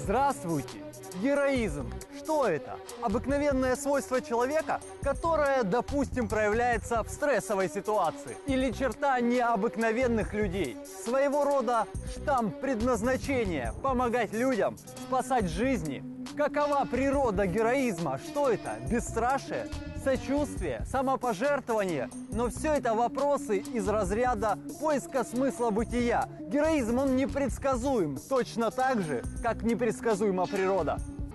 Здравствуйте! Героизм. Что это? Обыкновенное свойство человека, которое, допустим, проявляется в стрессовой ситуации. Или черта необыкновенных людей. Своего рода штамп предназначения – помогать людям, спасать жизни. Какова природа героизма? Что это? Бесстрашие? Сочувствие? Самопожертвование? Но все это вопросы из разряда поиска смысла бытия. Героизм, он непредсказуем, точно так же, как непредсказуема природа.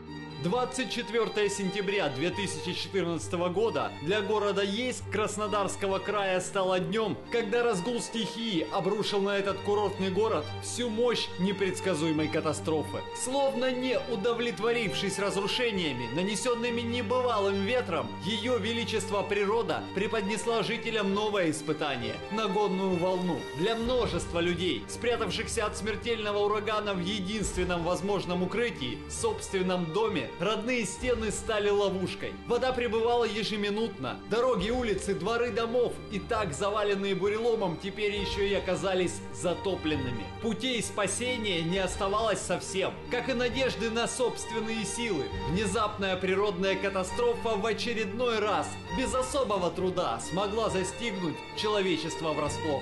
24 сентября 2014 года для города Ейск Краснодарского края стало днем, когда разгул стихии обрушил на этот курортный город всю мощь непредсказуемой катастрофы. Словно не удовлетворившись разрушениями, нанесенными небывалым ветром, ее величество природа преподнесла жителям новое испытание – нагонную волну. Для множества людей, спрятавшихся от смертельного урагана в единственном возможном укрытии – собственном доме, родные стены стали ловушкой. Вода прибывала ежеминутно. Дороги, улицы, дворы домов, и так заваленные буреломом, теперь еще и оказались затопленными. Путей спасения не оставалось совсем, как и надежды на собственные силы. Внезапная природная катастрофа в очередной раз, без особого труда, смогла застигнуть человечество врасплох.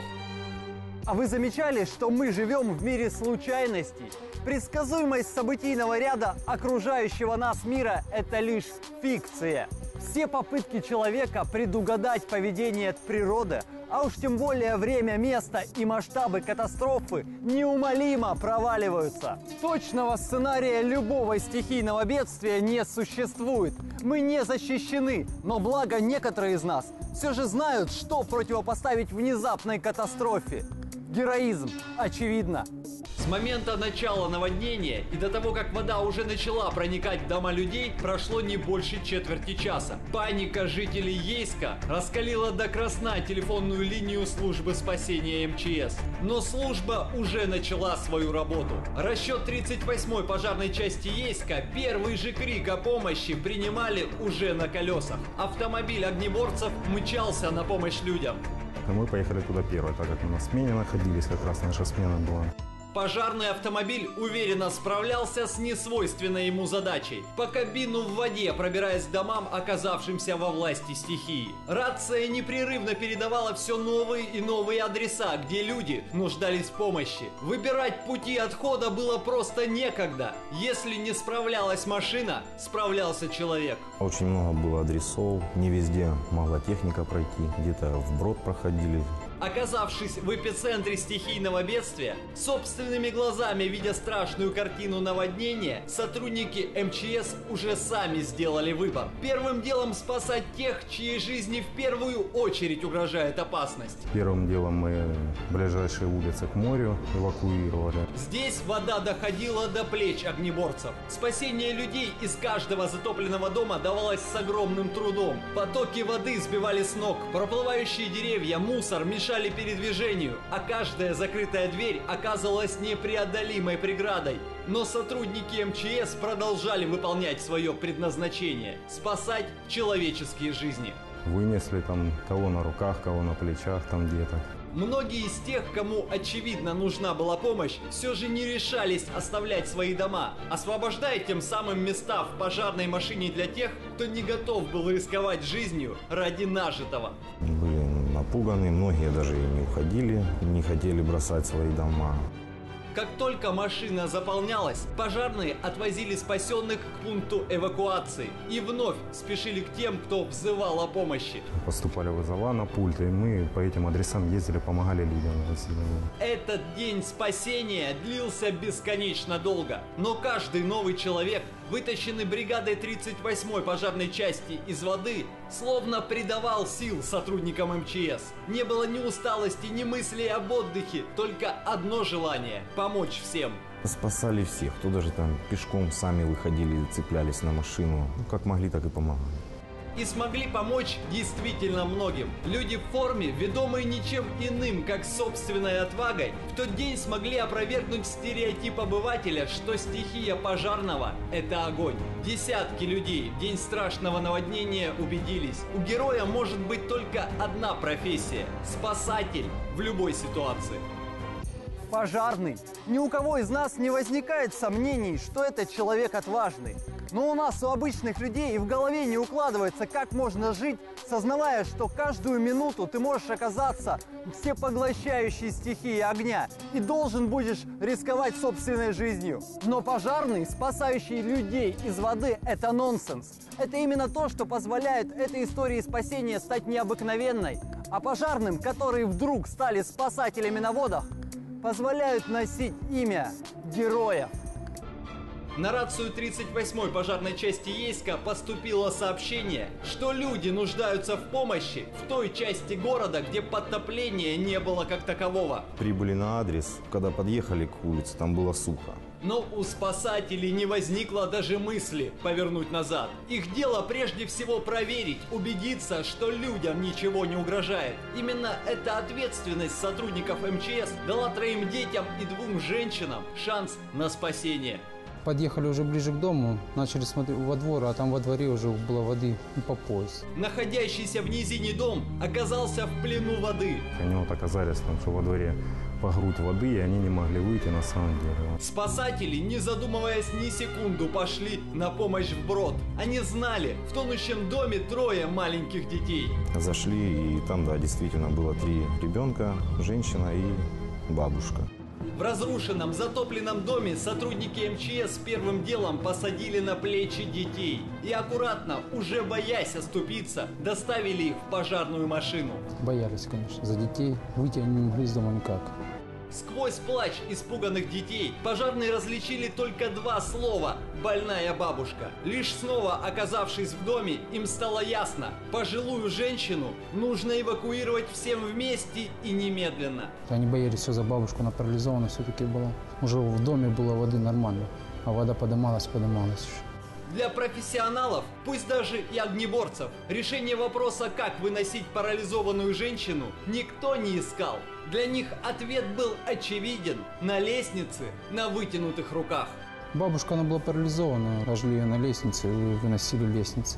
А вы замечали, что мы живем в мире случайностей? Предсказуемость событийного ряда окружающего нас мира – это лишь фикция. Все попытки человека предугадать поведение природы, а уж тем более время, место и масштабы катастрофы неумолимо проваливаются. Точного сценария любого стихийного бедствия не существует. Мы не защищены, но благо некоторые из нас все же знают, что противопоставить внезапной катастрофе. Героизм, очевидно. С момента начала наводнения и до того, как вода уже начала проникать в дома людей, прошло не больше четверти часа. Паника жителей Ейска раскалила до красна телефонную линию службы спасения МЧС. Но служба уже начала свою работу. Расчет 38-й пожарной части Ейска первый же крик о помощи принимали уже на колесах. Автомобиль огнеборцев мчался на помощь людям. Мы поехали туда первые, так как мы на смене находились, как раз наша смена была. Пожарный автомобиль уверенно справлялся с несвойственной ему задачей. По кабину в воде, пробираясь к домам, оказавшимся во власти стихии. Рация непрерывно передавала все новые и новые адреса, где люди нуждались в помощи. Выбирать пути отхода было просто некогда. Если не справлялась машина, справлялся человек. Очень много было адресов, не везде могла техника пройти, где-то вброд проходили. Оказавшись в эпицентре стихийного бедствия, собственными глазами видя страшную картину наводнения, сотрудники МЧС уже сами сделали выбор. Первым делом спасать тех, чьей жизни в первую очередь угрожает опасность. Первым делом мы ближайшие улицы к морю эвакуировали. Здесь вода доходила до плеч огнеборцев. Спасение людей из каждого затопленного дома давалось с огромным трудом. Потоки воды сбивали с ног, проплывающие деревья, мусор мешали передвижению, а каждая закрытая дверь оказывалась непреодолимой преградой. Но сотрудники МЧС продолжали выполнять свое предназначение – спасать человеческие жизни. Вынесли там кого на руках, кого на плечах там где-то. Многие из тех, кому очевидно нужна была помощь, все же не решались оставлять свои дома, освобождая тем самым места в пожарной машине для тех, кто не готов был рисковать жизнью ради нажитого. Были напуганы, многие даже и не уходили, не хотели бросать свои дома. Как только машина заполнялась, пожарные отвозили спасенных к пункту эвакуации и вновь спешили к тем, кто взывал о помощи. Поступали вызова на пульт, и мы по этим адресам ездили, помогали людям. Этот день спасения длился бесконечно долго, но каждый новый человек, вытащенный бригадой 38-й пожарной части из воды, словно придавал сил сотрудникам МЧС. Не было ни усталости, ни мыслей об отдыхе, только одно желание – помочь всем. Спасали всех, кто даже там пешком сами выходили, цеплялись на машину. Ну, как могли, так и помогали. И смогли помочь действительно многим. Люди в форме, ведомые ничем иным, как собственной отвагой, в тот день смогли опровергнуть стереотип обывателя, что стихия пожарного – это огонь. Десятки людей в день страшного наводнения убедились, у героя может быть только одна профессия – спасатель в любой ситуации. Пожарный. Ни у кого из нас не возникает сомнений, что этот человек отважный. Но у нас, у обычных людей, и в голове не укладывается, как можно жить, сознавая, что каждую минуту ты можешь оказаться в всепоглощающей стихии огня и должен будешь рисковать собственной жизнью. Но пожарный, спасающий людей из воды, это нонсенс. Это именно то, что позволяет этой истории спасения стать необыкновенной. А пожарным, которые вдруг стали спасателями на водах, позволяют носить имя героев. На рацию 38-й пожарной части Ейска поступило сообщение, что люди нуждаются в помощи в той части города, где подтопления не было как такового. Прибыли на адрес, когда подъехали к улице, там было сухо. Но у спасателей не возникло даже мысли повернуть назад. Их дело прежде всего проверить, убедиться, что людям ничего не угрожает. Именно эта ответственность сотрудников МЧС дала 3 детям и 2 женщинам шанс на спасение. Подъехали уже ближе к дому, начали смотреть во двор, а там во дворе уже было воды по пояс. Находящийся в низине дом оказался в плену воды. Они вот оказались там, что во дворе по грудь воды, и они не могли выйти на самом деле. Спасатели, не задумываясь ни секунду, пошли на помощь вброд. Они знали, в тонущем доме 3 маленьких детей. Зашли, и там, да, действительно было 3 ребенка, женщина и бабушка. В разрушенном, затопленном доме сотрудники МЧС первым делом посадили на плечи детей и аккуратно, уже боясь оступиться, доставили их в пожарную машину. Боялись, конечно, за детей. Выйти они не могли из дома никак. Сквозь плач испуганных детей пожарные различили только 2 слова «больная бабушка». Лишь снова оказавшись в доме, им стало ясно – пожилую женщину нужно эвакуировать всем вместе и немедленно. Они боялись все за бабушку, она парализована все-таки была. Уже в доме было воды нормально, а вода поднималась еще. Для профессионалов, пусть даже и огнеборцев, решение вопроса, как выносить парализованную женщину, никто не искал. Для них ответ был очевиден – на лестнице, на вытянутых руках. Бабушка, она была парализована, ложили ее на лестницу и выносили лестницу.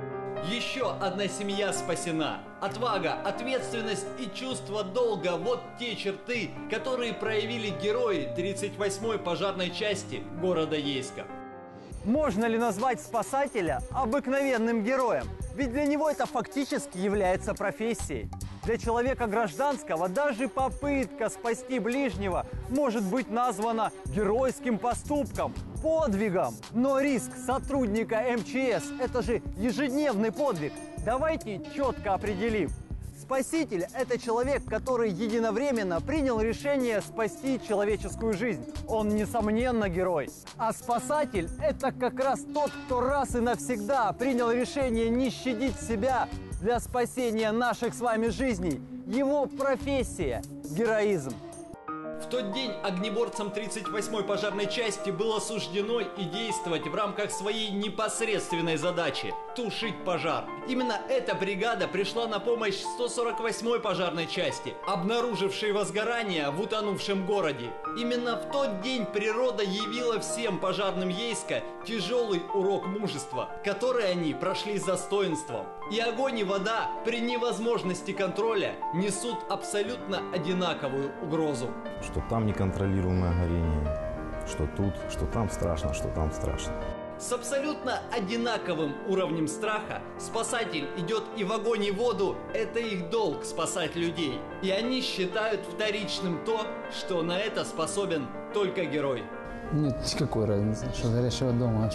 Еще одна семья спасена. Отвага, ответственность и чувство долга – вот те черты, которые проявили герои 38-й пожарной части города Ейска. Можно ли назвать спасателя обыкновенным героем? Ведь для него это фактически является профессией. Для человека гражданского даже попытка спасти ближнего может быть названа геройским поступком, подвигом. Но риск сотрудника МЧС – это же ежедневный подвиг. Давайте четко определим. Спаситель – это человек, который единовременно принял решение спасти человеческую жизнь. Он, несомненно, герой. А спасатель – это как раз тот, кто раз и навсегда принял решение не щадить себя для спасения наших с вами жизней. Его профессия – героизм. В тот день огнеборцам 38-й пожарной части было суждено и действовать в рамках своей непосредственной задачи – тушить пожар. Именно эта бригада пришла на помощь 148-й пожарной части, обнаружившей возгорание в утонувшем городе. Именно в тот день природа явила всем пожарным Ейска тяжелый урок мужества, который они прошли с достоинством. И огонь, и вода при невозможности контроля несут абсолютно одинаковую угрозу. Что там неконтролируемое горение, что тут, что там страшно, что там страшно. С абсолютно одинаковым уровнем страха спасатель идет и в огонь, и в воду. Это их долг спасать людей. И они считают вторичным то, что на это способен только герой. Нет никакой разницы, что горящего дома,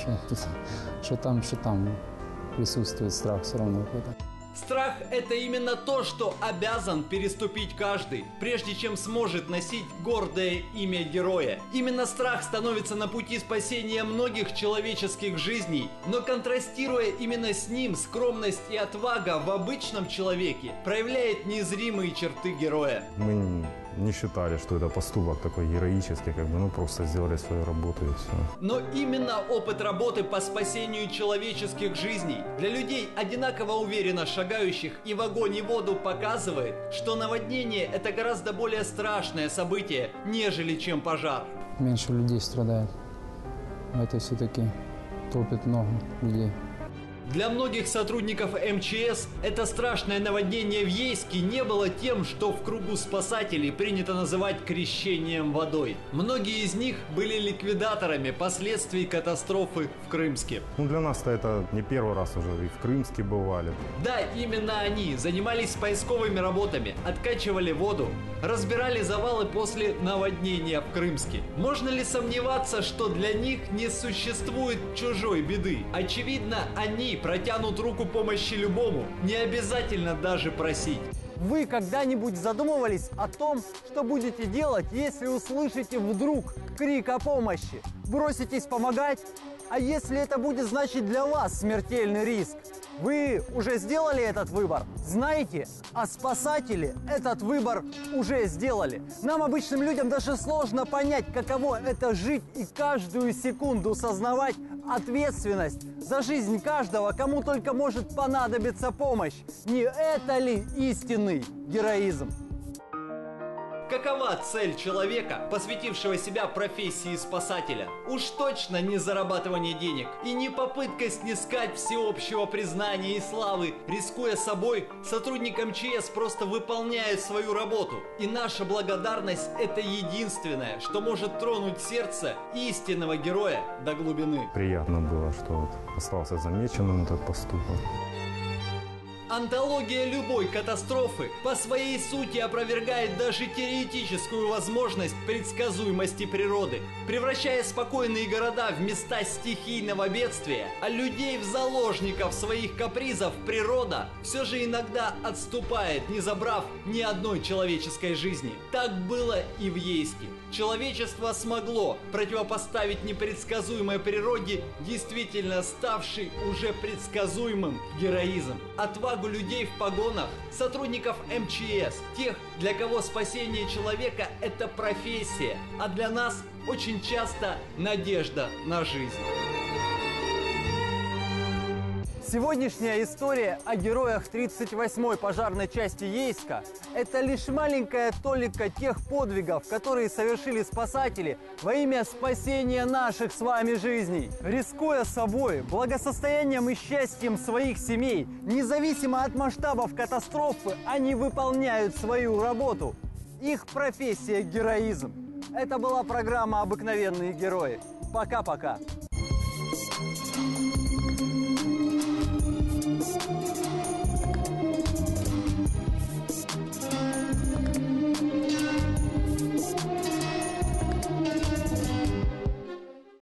что там присутствует страх все равно какой-то. Страх – это именно то, что обязан переступить каждый, прежде чем сможет носить гордое имя героя. Именно страх становится на пути спасения многих человеческих жизней, но контрастируя именно с ним, скромность и отвага в обычном человеке проявляет незримые черты героя. Мы не считали, что это поступок такой героический, просто сделали свою работу и все. Но именно опыт работы по спасению человеческих жизней для людей, одинаково уверенно шагающих и в огонь, и в воду, показывает, что наводнение – это гораздо более страшное событие, нежели чем пожар. Меньше людей страдает, а это все-таки топит много людей. Для многих сотрудников МЧС это страшное наводнение в Ейске не было тем, что в кругу спасателей принято называть крещением водой. Многие из них были ликвидаторами последствий катастрофы в Крымске. Для нас-то это не первый раз уже, и в Крымске бывали. Да, именно они занимались поисковыми работами, откачивали воду, разбирали завалы после наводнения в Крымске. Можно ли сомневаться, что для них не существует чужой беды? Очевидно, они протянут руку помощи любому, не обязательно даже просить. Вы когда-нибудь задумывались о том, что будете делать, если услышите вдруг крик о помощи? Броситесь помогать? А если это будет значить для вас смертельный риск? Вы уже сделали этот выбор? Знаете, а спасатели этот выбор уже сделали. Нам, обычным людям, даже сложно понять, каково это жить и каждую секунду сознавать ответственность за жизнь каждого, кому только может понадобиться помощь. Не это ли истинный героизм? Какова цель человека, посвятившего себя профессии спасателя? Уж точно не зарабатывание денег и не попытка снискать всеобщего признания и славы. Рискуя собой, сотрудник МЧС просто выполняет свою работу. И наша благодарность – это единственное, что может тронуть сердце истинного героя до глубины. Приятно было, что остался замеченным этот поступок. Антология любой катастрофы по своей сути опровергает даже теоретическую возможность предсказуемости природы, превращая спокойные города в места стихийного бедствия, а людей в заложников своих капризов. Природа все же иногда отступает, не забрав ни одной человеческой жизни. Так было и в Ейске. Человечество смогло противопоставить непредсказуемой природе действительно ставший уже предсказуемым героизм. Отвагу людей в погонах, сотрудников МЧС, тех, для кого спасение человека – это профессия, а для нас очень часто надежда на жизнь. Сегодняшняя история о героях 38-й пожарной части Ейска – это лишь маленькая толика тех подвигов, которые совершили спасатели во имя спасения наших с вами жизней. Рискуя собой, благосостоянием и счастьем своих семей, независимо от масштабов катастрофы, они выполняют свою работу. Их профессия – героизм. Это была программа «Обыкновенные герои». Пока-пока.